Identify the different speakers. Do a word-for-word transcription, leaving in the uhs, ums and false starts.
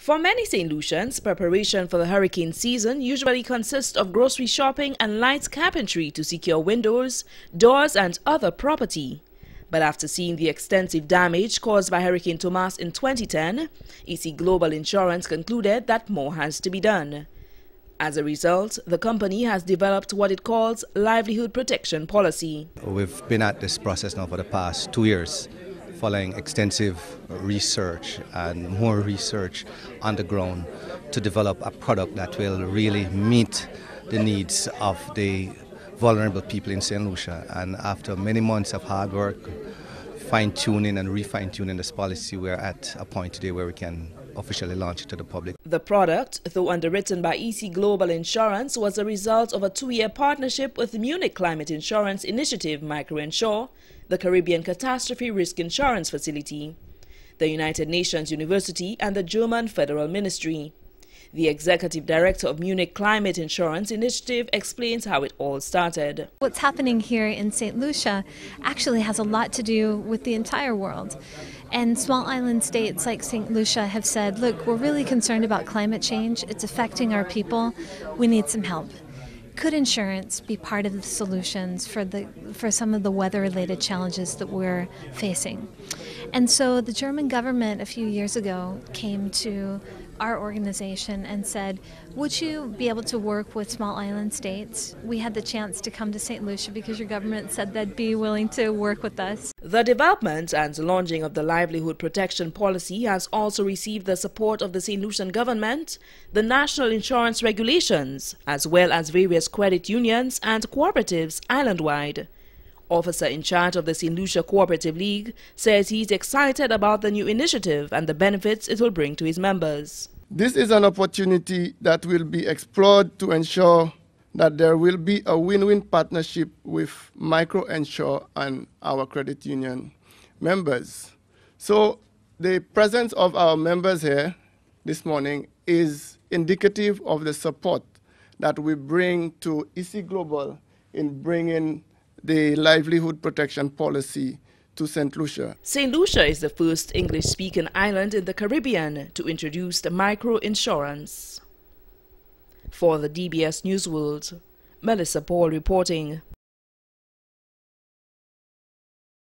Speaker 1: For many Saint Lucians, preparation for the hurricane season usually consists of grocery shopping and light carpentry to secure windows, doors, and other property. But after seeing the extensive damage caused by Hurricane Tomas in twenty ten, E C Global Insurance concluded that more has to be done. As a result, the company has developed what it calls livelihood protection policy.
Speaker 2: We've been at this process now for the past two years, following extensive research and more research on the ground to develop a product that will really meet the needs of the vulnerable people in Saint Lucia. And after many months of hard work, fine-tuning and refine-tuning this policy, we're at a point today where we can officially launch it to the public.
Speaker 1: The product, though underwritten by E C Global Insurance, was a result of a two-year partnership with the Munich climate insurance initiative Micro-Insure, the Caribbean Catastrophe Risk Insurance Facility, the United Nations University, and the German Federal Ministry. The executive director of Munich Climate Insurance Initiative explains how it all started.
Speaker 3: What's happening here in Saint Lucia actually has a lot to do with the entire world. And small island states like Saint Lucia have said, look, we're really concerned about climate change. It's affecting our people. We need some help. Could insurance be part of the solutions for the for some of the weather-related challenges that we're facing? And so the German government a few years ago came to our organization and said, would you be able to work with small island states? We had the chance to come to Saint Lucia because your government said they'd be willing to work with us.
Speaker 1: The development and launching of the livelihood protection policy has also received the support of the Saint Lucian government, the national insurance regulations, as well as various credit unions and cooperatives island-wide. Officer in charge of the Saint Lucia Cooperative League says he's excited about the new initiative and the benefits it will bring to his members.
Speaker 4: This is an opportunity that will be explored to ensure that there will be a win-win partnership with Micro-Insure and our credit union members. So the presence of our members here this morning is indicative of the support that we bring to E C Global in bringing the livelihood protection policy to Saint Lucia.
Speaker 1: Saint Lucia is the first English-speaking island in the Caribbean to introduce the micro-insurance. For the D B S News World, Melissa Paul reporting.